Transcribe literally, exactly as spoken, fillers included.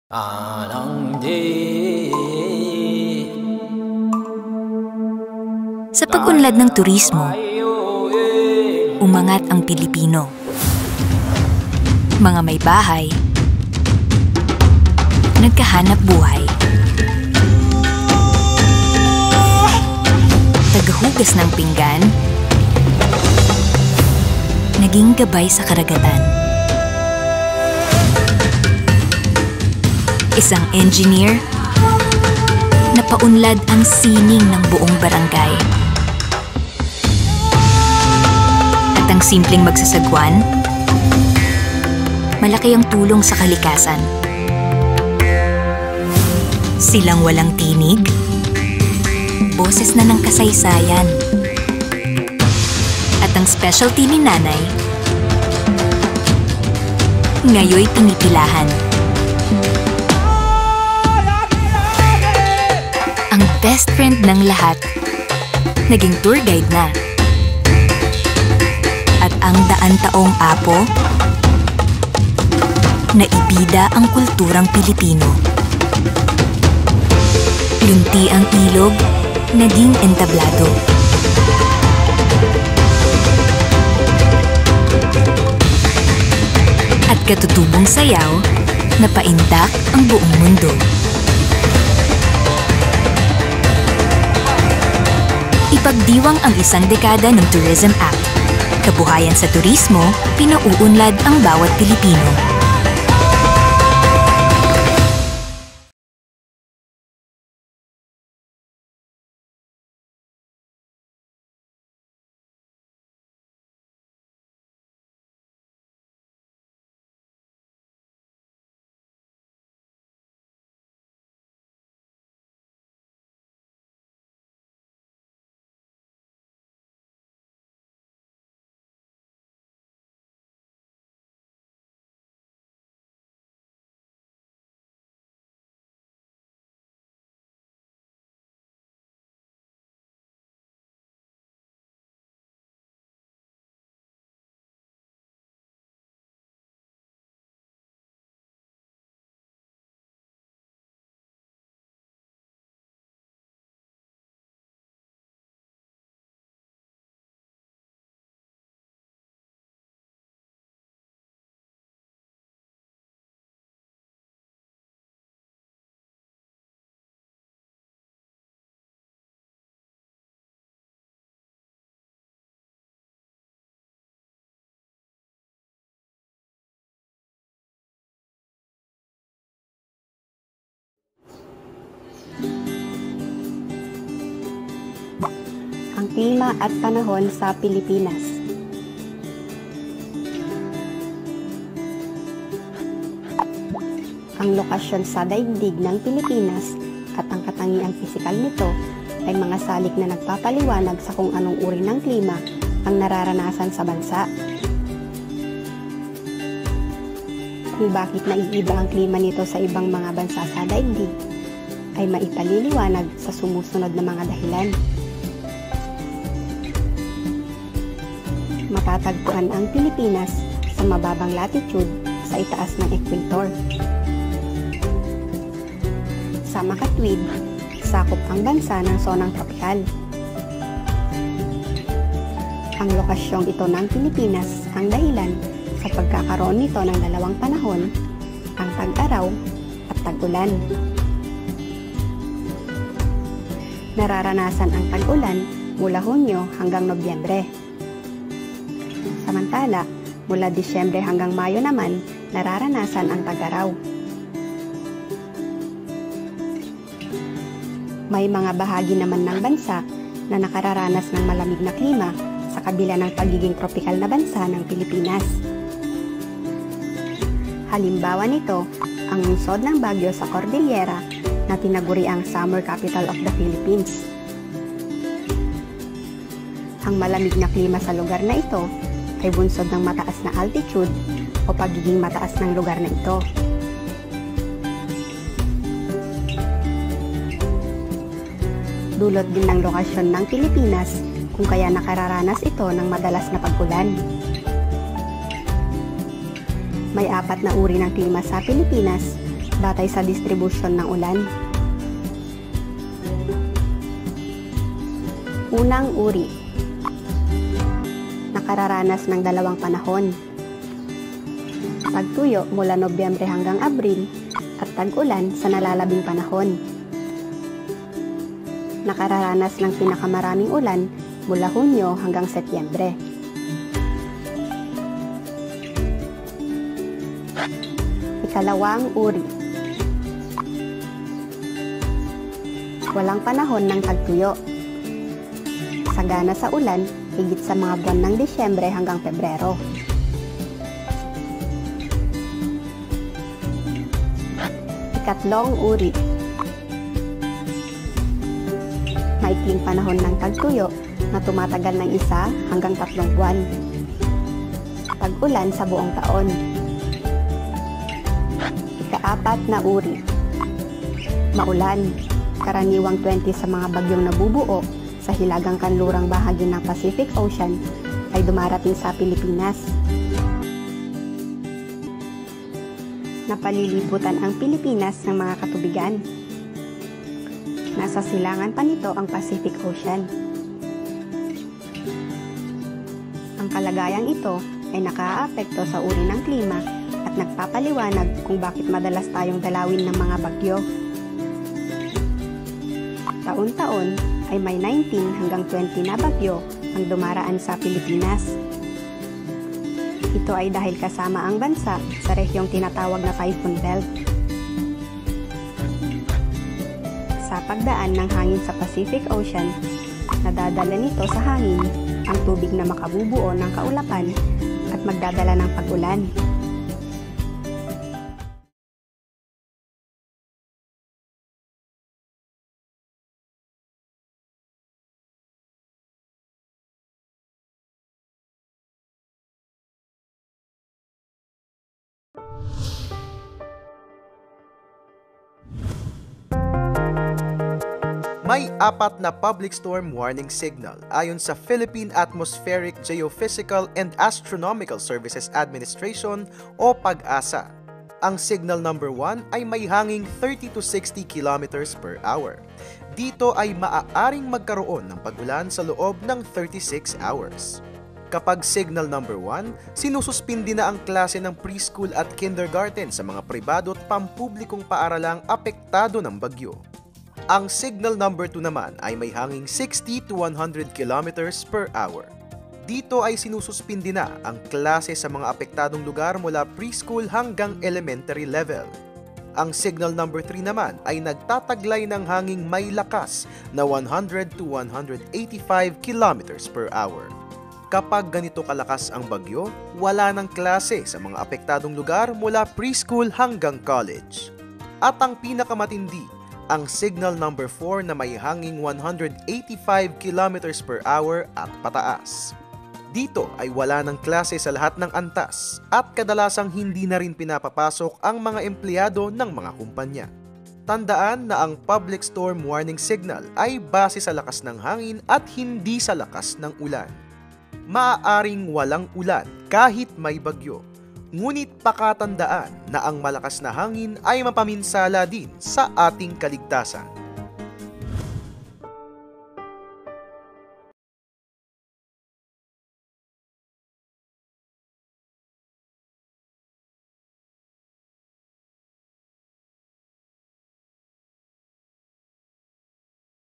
Sa pag-unlad ng turismo, umangat ang Pilipino. Mga may bahay, nagkahanap buhay. Tagahugas ng pinggan, naging gabay sa karagatan. Isang engineer, napaunlad ang sining ng buong barangay. At ang simpleng magsasagwan, malaki ang tulong sa kalikasan. Silang walang tinig, boses na ng kasaysayan. At ang specialty ni nanay, ngayoy pinipilahan. Ang best friend ng lahat, naging tour guide na. At ang daan-taong apo, naibida ang kulturang Pilipino. Lunti ang ilog, naging entablado. At katutubong sayaw, napaindak ang buong mundo. Ipagdiwang ang isang dekada ng Tourism Act. Kabuhayan sa turismo, pinauunlad ang bawat Pilipino. Ang klima at panahon sa Pilipinas. Ang lokasyon sa daigdig ng Pilipinas at ang katangiang pisikal nito ay mga salik na nagpapaliwanag sa kung anong uri ng klima ang nararanasan sa bansa. Kung bakit naiiba ang klima nito sa ibang mga bansa sa daigdig, ay maipaliliwanag sa sumusunod na mga dahilan. Matatagpuan ang Pilipinas sa mababang latitude sa itaas ng ekwator. Sa makatwid, sakop ang bansa ng zonang tropikal. Ang lokasyong ito ng Pilipinas ang dahilan sa pagkakaroon nito ng dalawang panahon, ang tag-araw at tag-ulan. Nararanasan ang tag-ulan mula Hunyo hanggang Nobyembre. Samantala, mula Disyembre hanggang Mayo naman, nararanasan ang tag-araw. May mga bahagi naman ng bansa na nakararanas ng malamig na klima sa kabila ng pagiging tropikal na bansa ng Pilipinas. Halimbawa nito, ang lungsod ng Baguio sa Cordillera na tinaguriang Summer Capital of the Philippines. Ang malamig na klima sa lugar na ito ay bunsod ng mataas na altitude o pagiging mataas ng lugar na ito. Dulot din ng lokasyon ng Pilipinas kung kaya nakararanas ito ng madalas na pag-ulan. May apat na uri ng klima sa Pilipinas batay sa distribution ng ulan. Unang uri. Nakararanas ng dalawang panahon. Tagtuyo mula Nobyembre hanggang Abril at tag-ulan sa nalalabing panahon. Nakararanas ng pinakamaraming ulan mula Hunyo hanggang Setyembre. Ikalawang uri. Walang panahon ng tagtuyo. Sagana sa ulan higit sa mga buwan ng Disyembre hanggang Pebrero. Ikatlong uri. Maikling panahon ng tagtuyo na tumatagal ng isa hanggang tatlong buwan. Tag-ulan sa buong taon. Ikaapat na uri. Maulan. Karaniwang twenty sa mga bagyong nabubuo sa hilagang kanlurang bahagi ng Pacific Ocean ay dumarating sa Pilipinas. Napalilibutan ang Pilipinas ng mga katubigan. Nasa silangan pa nito ang Pacific Ocean. Ang kalagayang ito ay nakaaapekto sa uri ng klima at nagpapaliwanag kung bakit madalas tayong dalawin ng mga bagyo. Taon-taon ay may nineteen hanggang twenty na bagyo ang dumaraan sa Pilipinas. Ito ay dahil kasama ang bansa sa rehiyong tinatawag na Typhoon Belt. Sa pagdaan ng hangin sa Pacific Ocean, nadadala nito sa hangin ang tubig na makabubuo ng kaulapan at magdadala ng pag-ulan. May apat na public storm warning signal ayon sa Philippine Atmospheric, Geophysical and Astronomical Services Administration o PAGASA. Ang signal number one ay may hanging thirty to sixty kilometers per hour. Dito ay maaaring magkaroon ng pag-ulan sa loob ng thirty-six hours. Kapag signal number one, sinususpindi na ang klase ng preschool at kindergarten sa mga pribado at pampublikong paaralang apektado ng bagyo. Ang signal number two naman ay may hanging sixty to one hundred kilometers per hour. Dito ay sinususpindi na ang klase sa mga apektadong lugar mula preschool hanggang elementary level. Ang signal number three naman ay nagtataglay ng hanging may lakas na one hundred to one hundred eighty-five kilometers per hour. Kapag ganito kalakas ang bagyo, wala ng klase sa mga apektadong lugar mula preschool hanggang college. At ang pinakamatindi, ang signal number four na may hanging one hundred eighty-five kilometers per hour at pataas. Dito ay wala ng klase sa lahat ng antas at kadalasang hindi na rin pinapapasok ang mga empleyado ng mga kumpanya. Tandaan na ang public storm warning signal ay base sa lakas ng hangin at hindi sa lakas ng ulan. Maaaring walang ulan kahit may bagyo. Ngunit pakatandaan na ang malakas na hangin ay mapaminsala din sa ating kaligtasan.